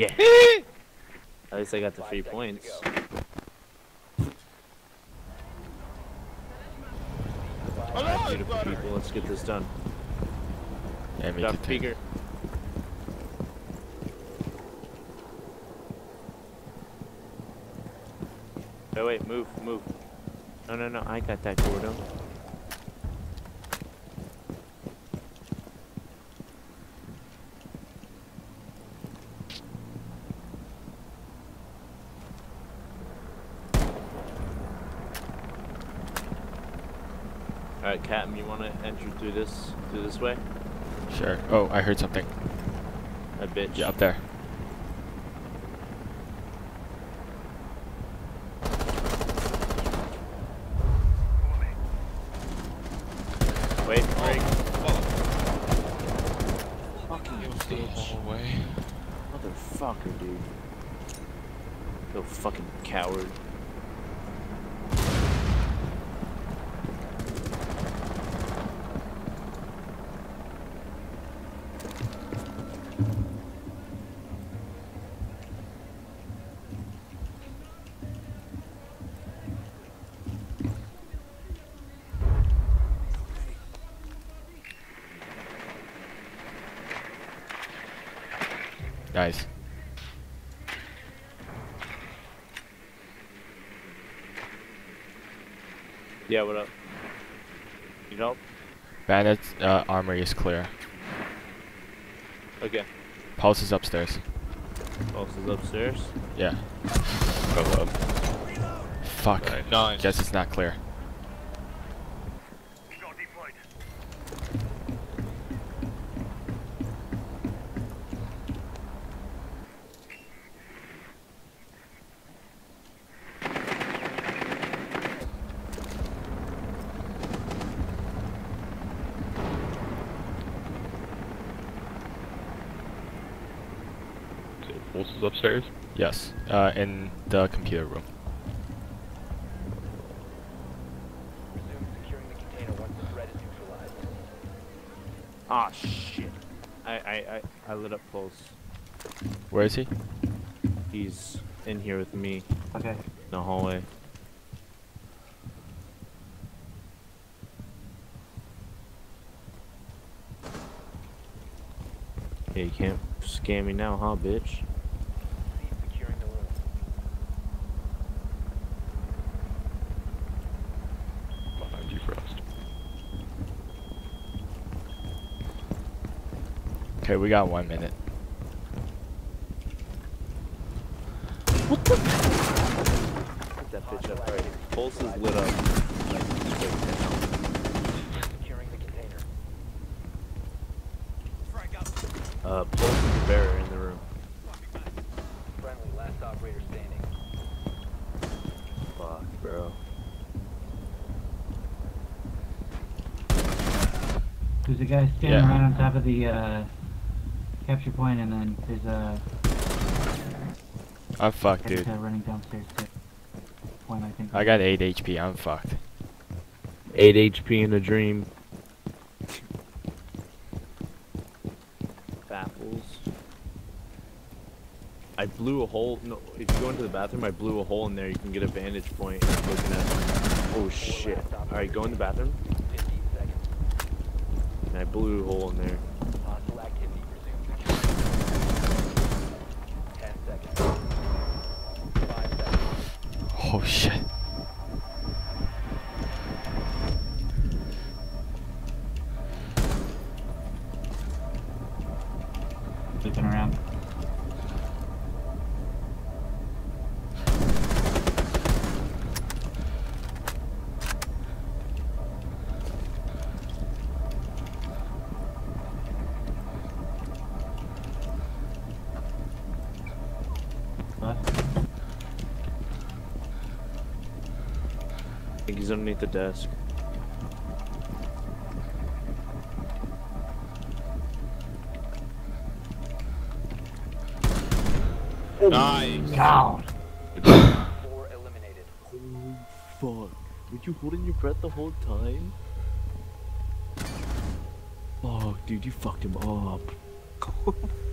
Yeah. At least I got the 3 points. Alright, beautiful people, let's get this done. Yeah, me Got too. speaker. Oh wait, move. No, I got that, Gordo. Alright, Captain, you wanna enter through this way? Sure. Oh, I heard something. A bitch. Yeah, up there. Wait, break. Fucking hallway. Motherfucker, dude. You fucking coward. Nice. Yeah, what up? Need help? Bandit's armory is clear. Okay. Pulse is upstairs. Pulse is upstairs. Yeah. Go up. Fuck. Nice. Guess it's not clear. Pulse is upstairs? Yes. In the computer room. Resume securing the container once the threat is neutralized. Ah, shit. I lit up Pulse. Where is he? He's in here with me. Okay. In the hallway. Yeah, you can't scam me now, huh, bitch? Cease securing the room. Behind you, Frost. Okay, we got 1 minute. What the? Get that bitch up right. Pulse is lit up. Securing the container. Pulse and Bearer in the room. Friendly, last operator standing. Fuck, bro. There's a guy standing Yeah. right on top of the capture point, and then there's a I'm fucked, dude. guy running downstairs to point, I think. I got 8 HP. I'm fucked. 8 HP in a dream. Baffles. I blew a hole. No, if you go into the bathroom, I blew a hole in there. You can get a vantage point looking at. Oh shit! All right, go in the bathroom. 15 seconds. And I blew a hole in there. Hostile activity. Resume securing. 10 seconds. 5 seconds. Oh shit. Looking around. Left. I think he's underneath the desk. Nice. God. 4 eliminated. Oh fuck! Were you holding your breath the whole time? Fuck, dude, you fucked him up.